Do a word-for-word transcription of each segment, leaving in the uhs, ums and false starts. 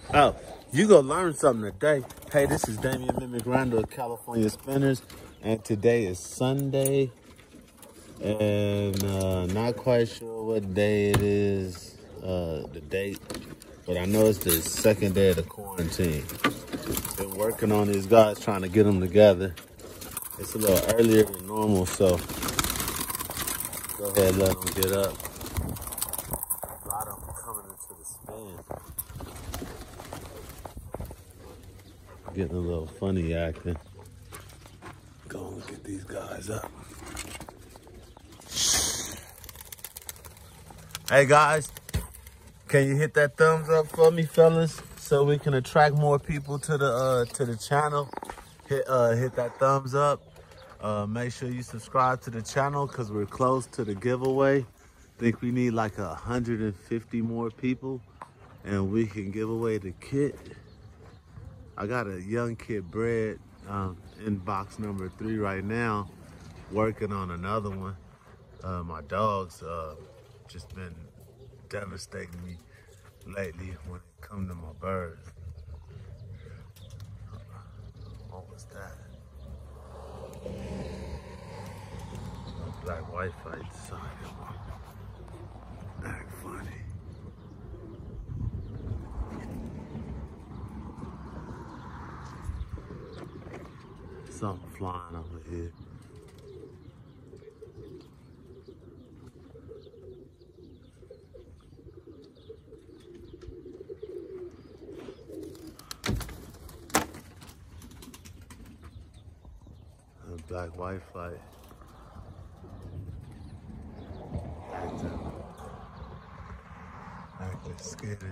Oh, you gonna learn something today. Hey, this is Damian Mimic Randall of California Spinners, and today is Sunday, and uh, not quite sure what day it is, uh, the date, but I know it's the second day of the quarantine. Been working on these guys, trying to get them together. It's a little earlier than normal, so go ahead and let them get up. A lot of them coming into the spin. Getting a little funny acting. Go and get these guys up. Hey guys, can you hit that thumbs up for me, fellas, so we can attract more people to the uh, to the channel? Hit uh, hit that thumbs up. Uh, make sure you subscribe to the channel because we're close to the giveaway. Think we need like a hundred fifty more people, and we can give away the kit. I got a young kid bred um, in box number three right now, working on another one. Uh, my dog's uh, just been devastating me lately when it comes to my birds. What was that? A black white fight decided to act funny. Something flying over here. A black white fight. Acting, acting skittish.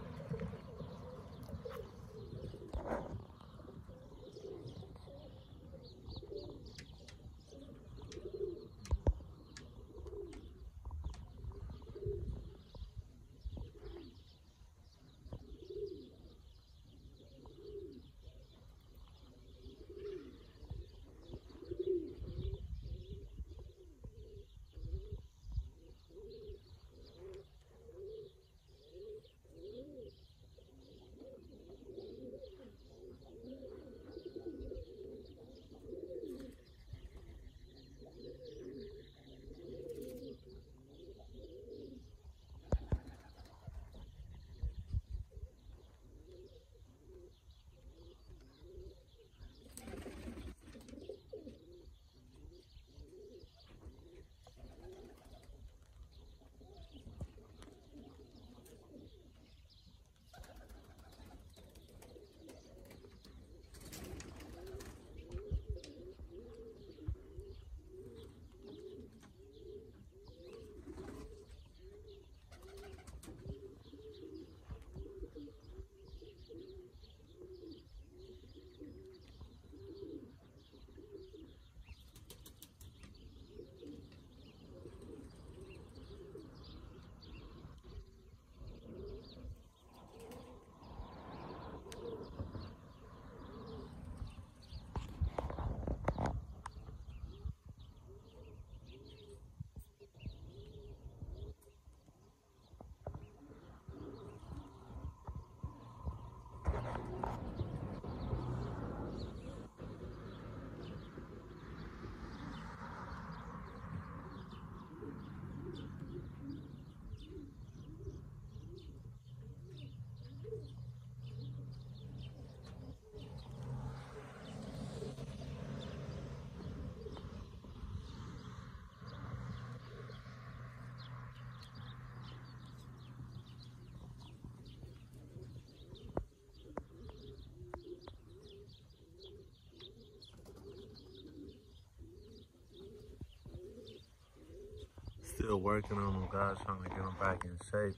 Still working on them guys, trying to get them back in shape.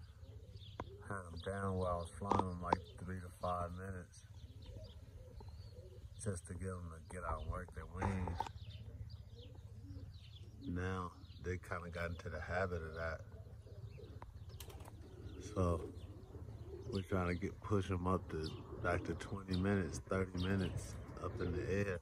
Had them down while I was flying them like three to five minutes. Just to get them to get out and work their wings. Now, they kind of got into the habit of that. So, we're trying to get push them up to back to twenty minutes, thirty minutes up in the air.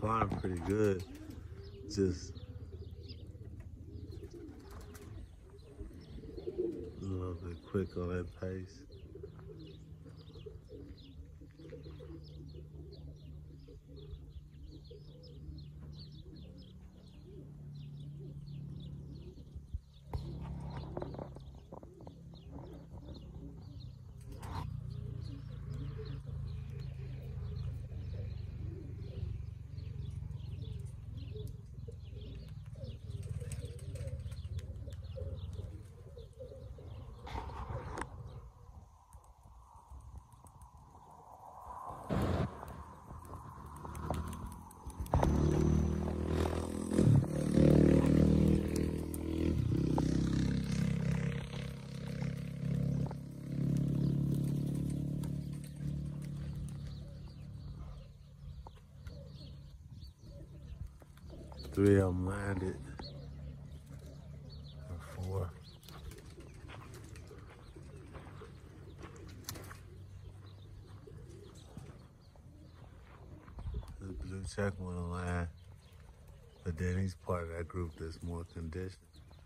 flying pretty good. Just a little bit quick on that pace. Three of them landed, or four. The blue check one to land, but then he's part of that group that's more conditioned.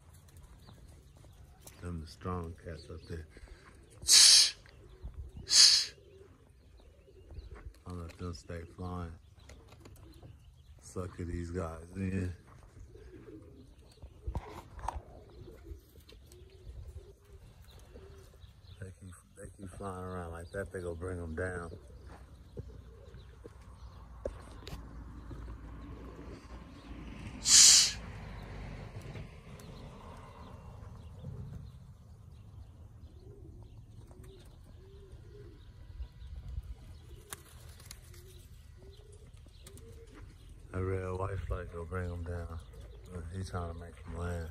Them the strong cats up there. Shh, shh. I'll let them stay flying. Sucker these guys in. They keep, they keep flying around like that, they gonna bring them down. Shh. A red white flag will bring him down. He's trying to make him land.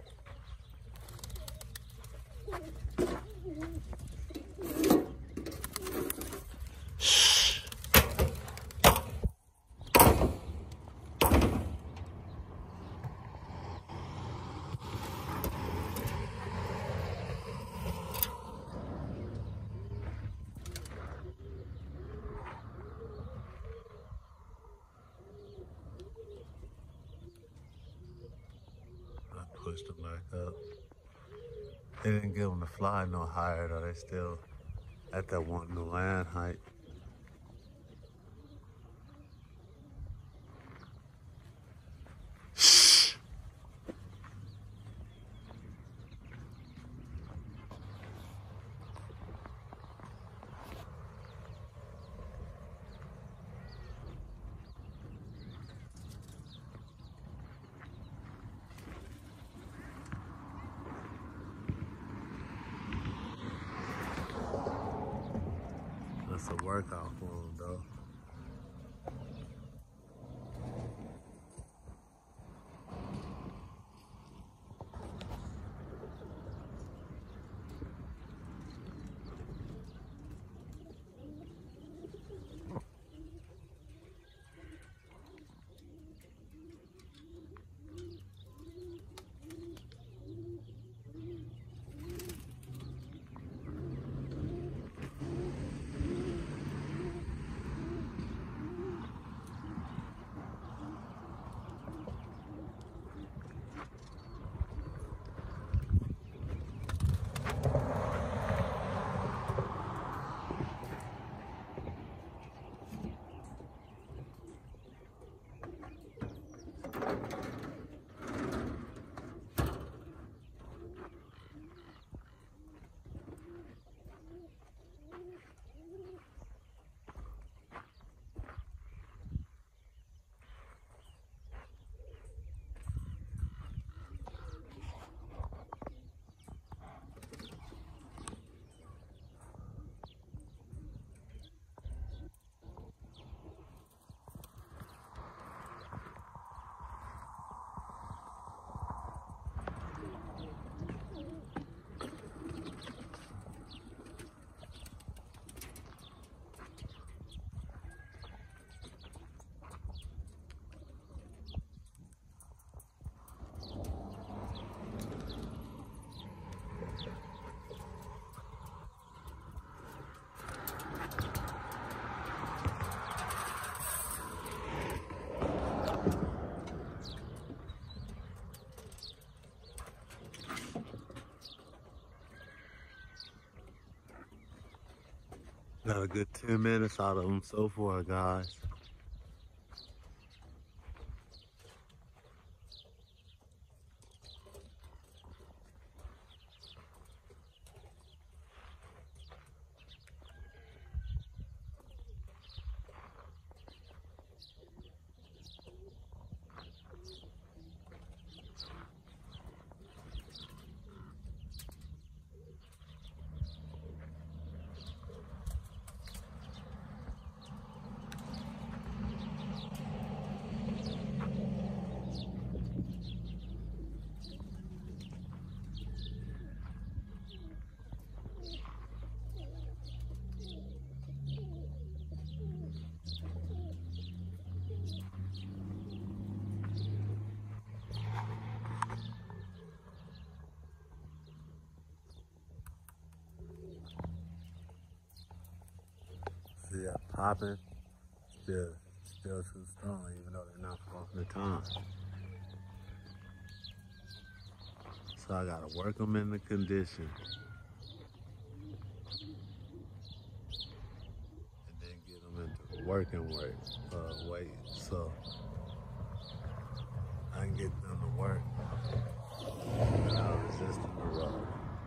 Shh. Pushed them back up. They didn't get them to fly no higher though. They still at that wanting to land height. Shh. That's a workout for him, though. Got a good ten minutes out of them so far, guys. See that popping? Still, still too strong, even though they're not off the time. So I gotta work them in the condition. And then get them into working weight, uh, weight. So I can get them to work without resisting the rub.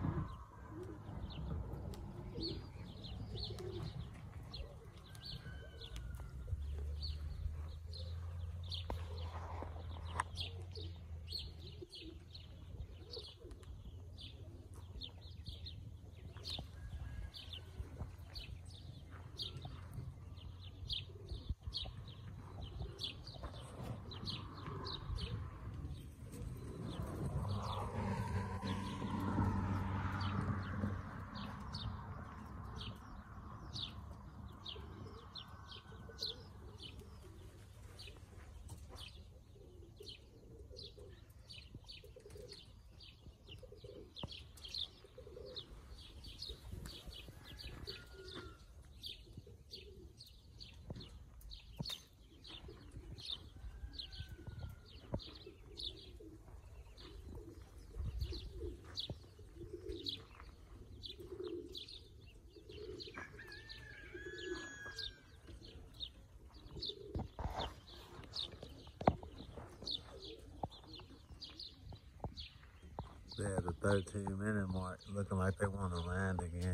They're at the thirteen minute mark, looking like they want to land again.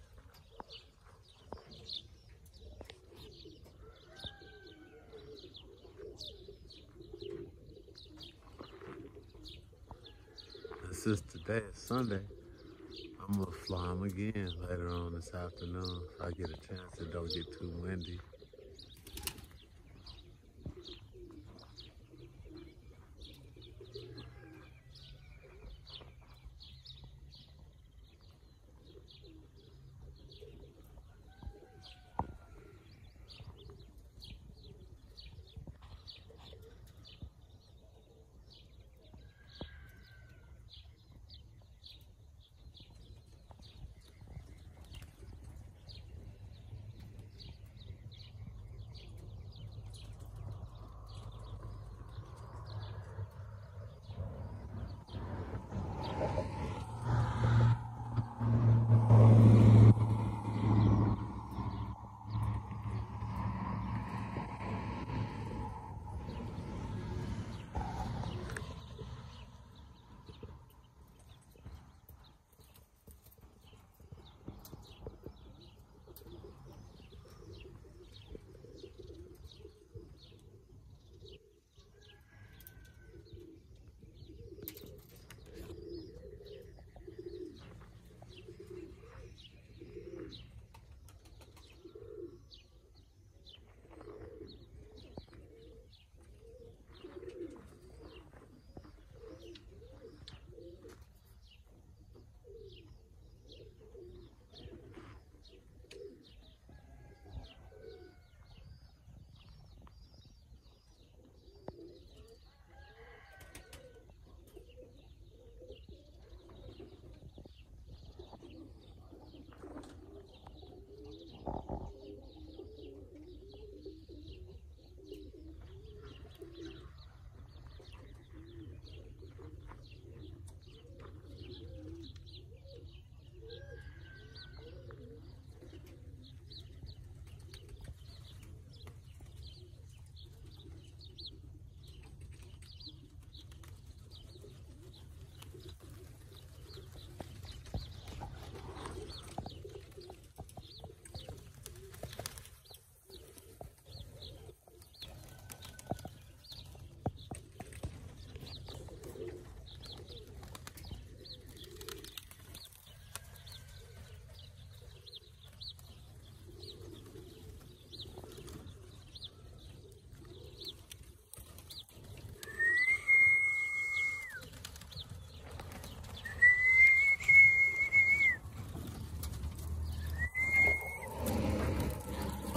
And since today is Sunday, I'm gonna fly them again later on this afternoon if I get a chance and don't get too windy.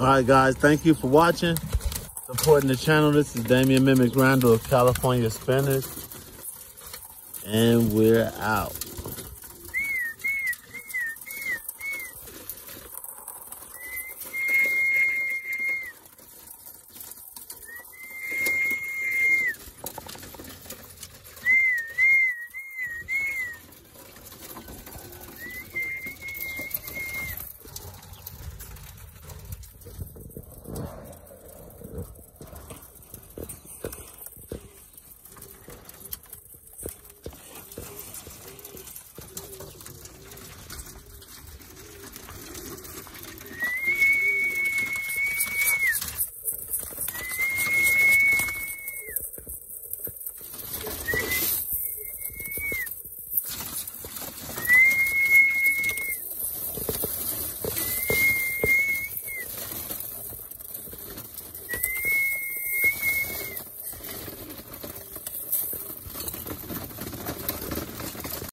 All right, guys, thank you for watching, supporting the channel. This is Damian Mimic Randall of California Spinners, and we're out.